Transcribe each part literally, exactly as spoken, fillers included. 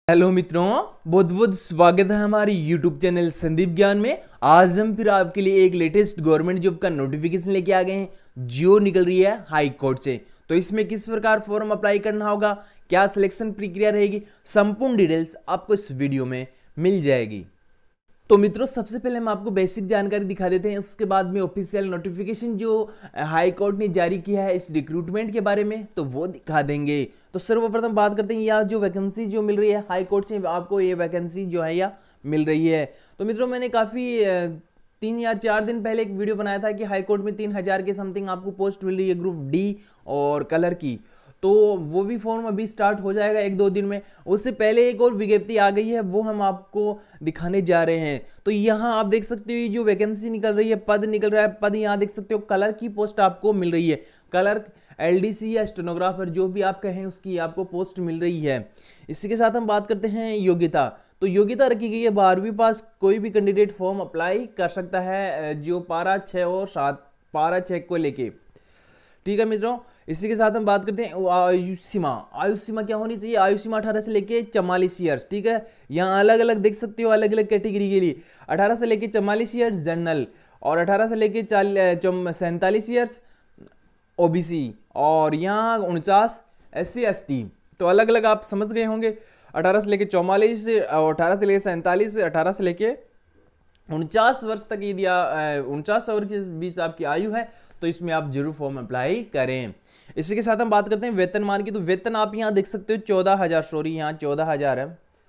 Hello मित्रों, बहुत बहुत स्वागत है हमारे यूट्यूब चैनल संदीप ज्ञान में। आज हम फिर आपके लिए एक लेटेस्ट गवर्नमेंट जॉब का नोटिफिकेशन लेके आ गए हैं जो निकल रही है हाई कोर्ट से। तो इसमें किस प्रकार फॉर्म अप्लाई करना होगा, क्या सिलेक्शन प्रक्रिया रहेगी, संपूर्ण डिटेल्स आपको इस वीडियो में मिल जाएगी। तो मित्रों, सबसे पहले हम आपको बेसिक जानकारी दिखा देते हैं, उसके बाद में ऑफिशियल नोटिफिकेशन जो हाई कोर्ट ने जारी किया है इस रिक्रूटमेंट के बारे में तो वो दिखा देंगे। तो सर्वप्रथम बात करते हैं यह जो वैकेंसी जो मिल रही है हाई कोर्ट से, आपको ये वैकेंसी जो है यह मिल रही है। तो मित्रों, मैंने काफ़ी तीन या चार दिन पहले एक वीडियो बनाया था कि हाई कोर्ट में तीन हज़ार के समथिंग आपको पोस्ट मिल रही है ग्रुप डी और कलर की। तो वो भी फॉर्म अभी स्टार्ट हो जाएगा एक दो दिन में। उससे पहले एक और विज्ञप्ति आ गई है, वो हम आपको दिखाने जा रहे हैं। तो यहाँ आप देख सकते हो ये जो वैकेंसी निकल रही है, पद निकल रहा है, पद यहाँ देख सकते हो कलर की पोस्ट आपको मिल रही है। क्लर्क, एलडीसी या स्टेनोग्राफर जो भी आप कहें उसकी आपको पोस्ट मिल रही है। इसी के साथ हम बात करते हैं योग्यता। तो योग्यता रखी गई है बारहवीं पास कोई भी कैंडिडेट फॉर्म अप्लाई कर सकता है, जो पारा छः और सात पारा छः को लेके, ठीक है मित्रों। इसी के साथ हम बात करते हैं आयु सीमा। आयु सीमा क्या होनी चाहिए? आयु सीमा अठारह से लेके चवालीस ईयर्स, ठीक है। यहाँ अलग अलग देख सकते हो, अलग अलग कैटेगरी के लिए अठारह से लेके चवालीस ईयर्स जनरल, और अठारह से लेके चाल सैंतालीस ईयर्स ओबीसी, और यहाँ उनचास एस सी एस टी। तो अलग अलग आप समझ गए होंगे, अठारह से लेके चौवालीस, अठारह से लेके सैंतालीस, अठारह से लेके उनचास वर्ष तक यदि उनचास वर्ष के बीच आपकी आयु है तो इसमें आप जरूर फॉर्म अप्लाई करें। इसी के साथ हम बात करते हैं वेतनमान की। तो वेतन आप यहाँ देख सकते हो चौदह हजार सॉरी यहाँ चौदह हजार है।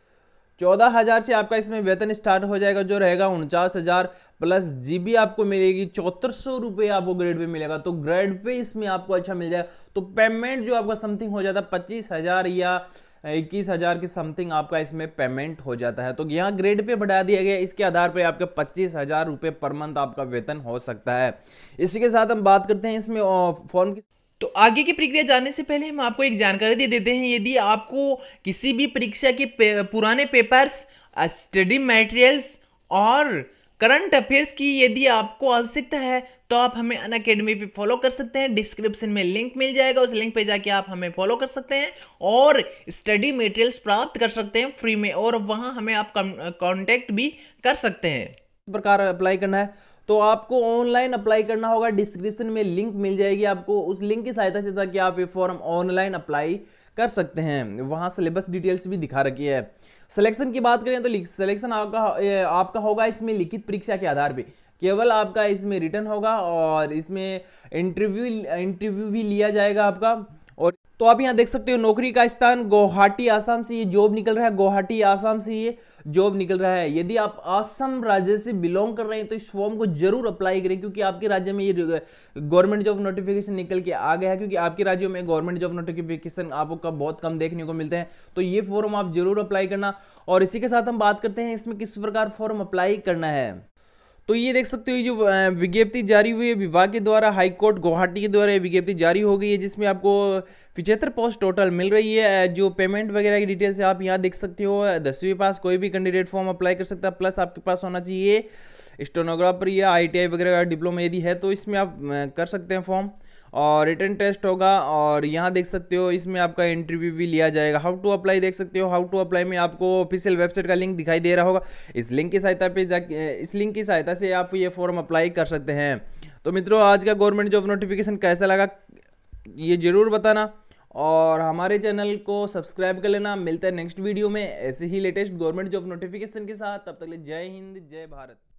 चौदह हजार से आपका इसमें वेतन स्टार्ट हो जाएगा, जो रहेगा उनचास हजार प्लस जीबी आपको मिलेगी, चौहत्तर सौ रुपये आपको ग्रेड पे मिलेगा। तो ग्रेड पे इसमें आपको अच्छा मिल जाएगा। तो पेमेंट जो आपका समथिंग हो जाता है पच्चीस हजार या इक्कीस हजार के समथिंग आपका इसमें पेमेंट हो जाता है। तो यहाँ ग्रेड पे बढ़ा दिया गया, इसके आधार पे आपका पच्चीस हजार रुपये पर मंथ आपका वेतन हो सकता है। इसी के साथ हम बात करते हैं इसमें फॉर्म की। तो आगे की प्रक्रिया जानने से पहले हम आपको एक जानकारी दे देते हैं। यदि आपको किसी भी परीक्षा के पे, पुराने पेपर्स, स्टडी मटेरियल्स और करंट अफेयर्स की यदि आपको आवश्यकता है तो आप हमें अनअकैडमी पे फॉलो कर सकते हैं। डिस्क्रिप्शन में लिंक मिल जाएगा, उस लिंक पे जाके आप हमें फॉलो कर सकते हैं और स्टडी मटेरियल्स प्राप्त कर सकते हैं फ्री में, और वहां हमें आप कांटेक्ट भी कर सकते हैं। इस प्रकार अप्लाई करना है तो आपको ऑनलाइन अप्लाई करना होगा। डिस्क्रिप्शन में लिंक मिल जाएगी आपको, उस लिंक की सहायता से ताकि आप ये फॉर्म ऑनलाइन अप्लाई कर सकते हैं। वहां सिलेबस डिटेल्स भी दिखा रखी है। सिलेक्शन की बात करें तो सिलेक्शन आपका आपका होगा इसमें लिखित परीक्षा के आधार पे, केवल आपका इसमें रिटर्न होगा और इसमें इंटरव्यू इंटरव्यू भी लिया जाएगा आपका। और तो आप यहाँ देख सकते हो नौकरी का स्थान गुवाहाटी आसाम से ये जॉब निकल रहा है, गुवाहाटी आसाम से ये जॉब निकल रहा है। यदि आप आसाम राज्य से बिलोंग कर रहे हैं तो इस फॉर्म को जरूर अप्लाई करें, क्योंकि आपके राज्य में ये गवर्नमेंट जॉब नोटिफिकेशन निकल के आ गया है। क्योंकि आपके राज्यों में गवर्नमेंट जॉब नोटिफिकेशन आपको बहुत कम देखने को मिलते हैं, तो ये फॉर्म आप जरूर अप्लाई करना। और इसी के साथ हम बात करते हैं इसमें किस प्रकार फॉर्म अप्लाई करना है। तो ये देख सकते हो ये जो विज्ञप्ति जारी हुई है विभाग के द्वारा, हाई कोर्ट गुवाहाटी के द्वारा विज्ञप्ति जारी हो गई है, जिसमें आपको पिछहत्तर पोस्ट टोटल मिल रही है। जो पेमेंट वगैरह की डिटेल्स है आप यहाँ देख सकते हो। दसवीं पास कोई भी कैंडिडेट फॉर्म अप्लाई कर सकता है, प्लस आपके पास होना चाहिए स्टेनोग्राफर या आईटीआई वगैरह डिप्लोमा यदि है तो इसमें आप कर सकते हैं फॉर्म। और रिटर्न टेस्ट होगा, और यहाँ देख सकते हो इसमें आपका इंटरव्यू भी लिया जाएगा। हाउ टू अप्लाई देख सकते हो, हाउ टू अप्लाई में आपको ऑफिशियल वेबसाइट का लिंक दिखाई दे रहा होगा। इस लिंक की सहायता पे जाके इस लिंक की सहायता से आप ये फॉर्म अप्लाई कर सकते हैं। तो मित्रों, आज का गवर्नमेंट जॉब नोटिफिकेशन कैसा लगा ये जरूर बताना, और हमारे चैनल को सब्सक्राइब कर लेना। मिलता है नेक्स्ट वीडियो में ऐसे ही लेटेस्ट गवर्नमेंट जॉब नोटिफिकेशन के साथ। तब तक के लिए जय हिंद, जय भारत।